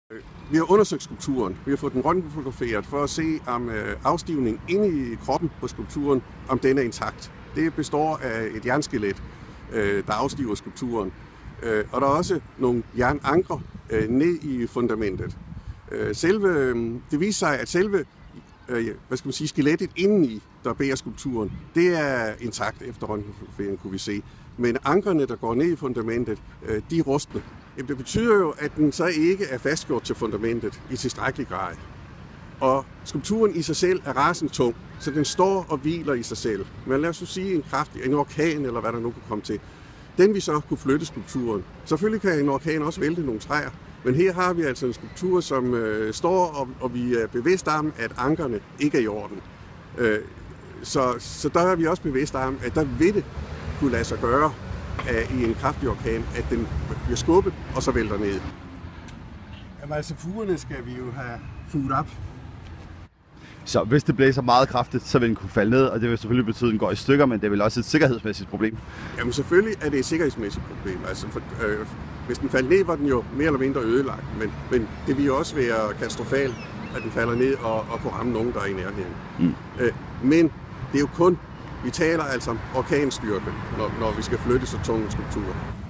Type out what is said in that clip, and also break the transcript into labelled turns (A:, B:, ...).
A: Vi har undersøgt skulpturen. Vi har fået den røntgenfotograferet for at se, om afstivningen inde i kroppen på skulpturen, om den er intakt. Det består af et jernskelet, der afstiver skulpturen. Og der er også nogle jernankre ned i fundamentet. Det viser sig, at selve skelettet indeni, der bærer skulpturen, det er intakt efter røntgenfotograferingen, kunne vi se. Men ankrene, der går ned i fundamentet, de er rustne. Det betyder jo, at den så ikke er fastgjort til fundamentet i tilstrækkelig grad. Og skulpturen i sig selv er rasende tung, så den står og hviler i sig selv. Men lad os sige en orkan, eller hvad der nu kan komme til. Den vi så kunne flytte skulpturen. Selvfølgelig kan en orkan også vælte nogle træer, men her har vi altså en skulptur, som står, og vi er bevidste om, at ankerne ikke er i orden. Så der er vi også bevidste om, at der vil det kunne lade sig gøre i en kraftig orkan, at den bliver skubbet, og så vælter ned. Jamen altså, fugerne skal vi jo have fuget op.
B: Så hvis det blæser meget kraftigt, så vil den kunne falde ned, og det vil selvfølgelig betyde, at den går i stykker, men det er vel også et sikkerhedsmæssigt problem?
A: Jamen selvfølgelig er det et sikkerhedsmæssigt problem. Altså, hvis den falder ned, var den jo mere eller mindre ødelagt, men det vil jo også være katastrofalt, at den falder ned og kunne ramme nogen, der er i nærheden. Men det er jo kun, vi taler altså om orkanstyrke, når vi skal flytte så tunge skulpturer.